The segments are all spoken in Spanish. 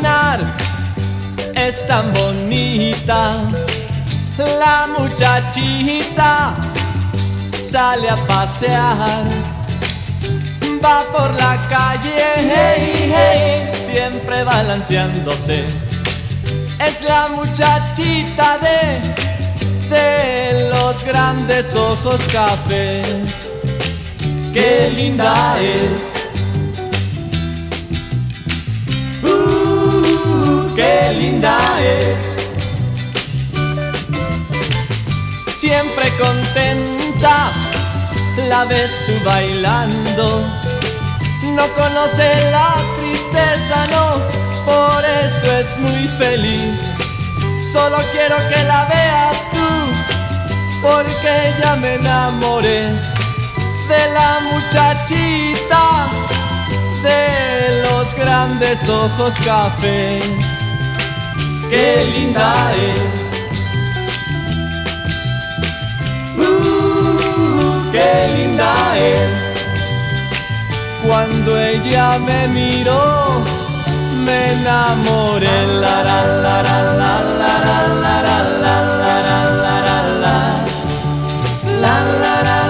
caminar, es tan bonita. La muchachita sale a pasear, va por la calle, hey, hey, siempre balanceándose. Es la muchachita de los grandes ojos cafés. ¡Qué linda es! ¡Qué linda es! Siempre contenta la ves tú bailando. No conoce la tristeza, no, por eso es muy feliz. Solo quiero que la veas tú, porque ya me enamoré de la muchachita de los grandes ojos cafés. ¡Qué linda es! ¡Qué linda es! Cuando ella me miró, me enamoré. La la la la la la la la la la la la la la la la la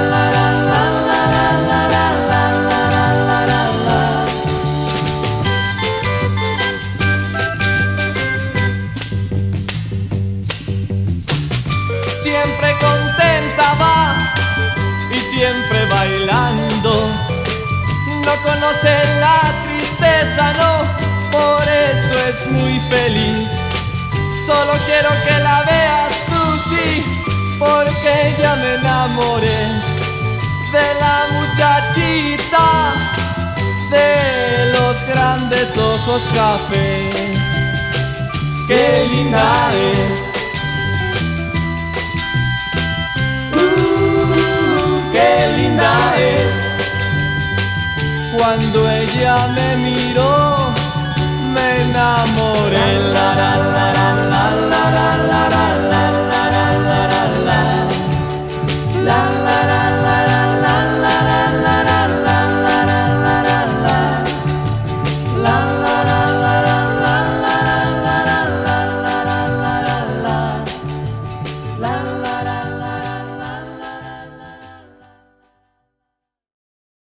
la. Siempre contenta va y siempre bailando. No conoce la tristeza, no, por eso es muy feliz. Solo quiero que la veas tú, sí, porque ya me enamoré de la muchachita de los grandes ojos cafés. ¡Qué linda es! ¡Qué linda es! Cuando ella me miró, me enamoré. La la la la la la la la la.